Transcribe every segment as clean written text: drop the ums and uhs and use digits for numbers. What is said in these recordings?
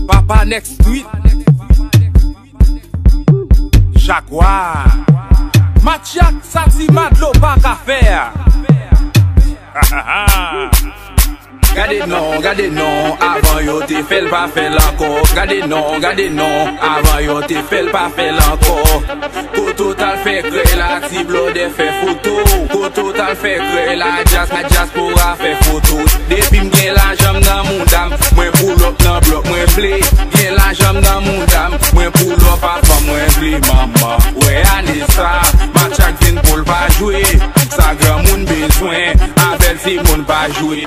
Papa next tweet. Jaguar. Mathiak, Sati Madlo, pas qu'à faire. Gade non, avant yo te fait pas fait encore. Gade non, avant yo te fait pas fait encore. Koto t'al fait créer la tiblo de fait photo. Koto t'al fait créer la jazz pourra faire photo. Depuis m'gen la jambe dans mon dame, moi pull up dans bloc, moi play. Gen la jambe dans mon dame, moi pull up papa, moi play maman. Ouais Anissa, Mathiak vin pour pas jouer. Sa grand moun besoin, avec si moun pas jouer.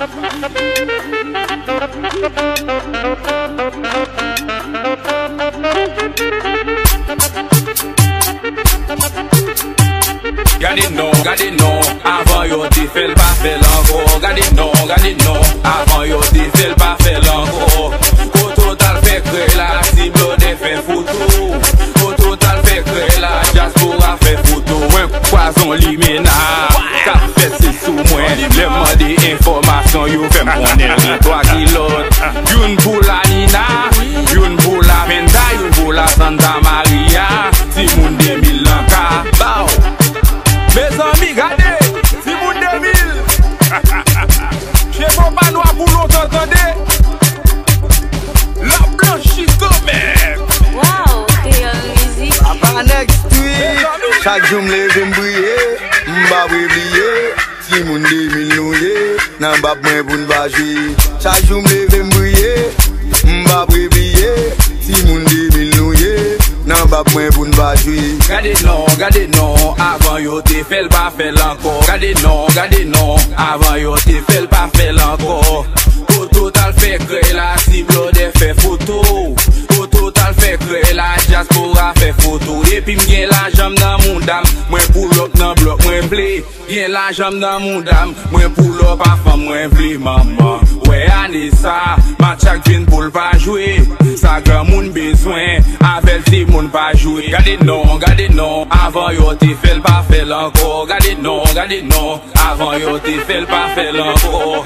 Gade non, avant yo te fait pas fait l'encore. Gade non, avant yo te fait pas fait l'encore. Koto t'al fait créer la cible de fait photo. Koto t'al fait créer la jazz pourra faire photo. Moi poison limena, qu'a fait c'est sous moi. Les mots des informations yo fait m'connaître. Toi qui l'autre, une pour la Nina, une pour la Menda, une pour la Santa Maria. Si moun 2000 lanka, bao. Mes amis, regardez, si moun 2000. Chez Papa Noir pour l'autre, entendez. La blanchisse quand même. Wow, Creole music. Papa next tweet. Chaque jour m'lève m'briller, m'ba oublier. Si moun 2000 nou ye, nan bab mwen pou n'ba jouer. Chaque jour m'lève m'briller, m'ba oublier. Si moun 2000 nou ye, nan bab mwen pou n'ba jouer. Gade non, avant yo te fait pas fait l'encore. Gade non, avant yo te fait pas fait l'encore. Koto t'al fait créer la cible de fait photo. Koto t'al fait créer la jazz pourra faire photo. Depuis m'gen la jambe dans mon dame, moi pull up dans bloc, moi play. Gen la jambe dans mon dame, moi pull up à femme, moi play maman. Ouais Anissa, Mathiak vin pour pas jouer. Sa grand moun besoin, avec si moun pas jouer. Gade non, avant yo te fait pas fait l'encore. Gade non, avant yo te fait pas fait l'encore.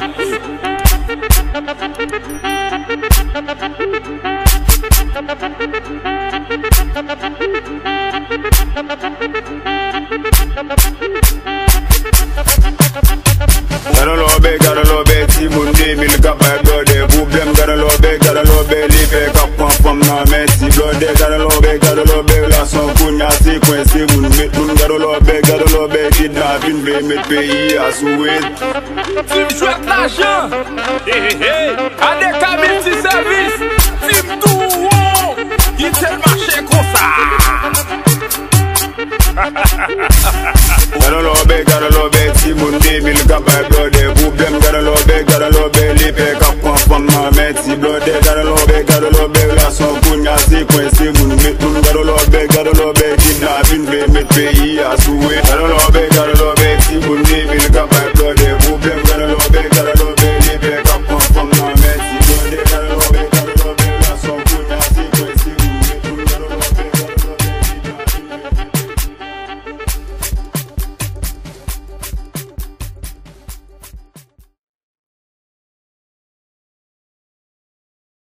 Gotta love it, si moun 2000 kap my blood. Problem gotta love it, li fe kap pam nan men si blood. Gotta love it, la son kounya sequence moun met moun. Gotta love it, kidnapping ve met pays à souhait. Team chouette l'argent, avec community service, team tout, il te marché comme ça. Gotta love it, si moun 2000 kap my blood. Problem gotta love it, li fe kap pam nan men si blood. Gotta love it, la son kounya sequence moun met moun. Gotta love it, kidnapping ve met pays à souhait. Gotta love it, si moun 2000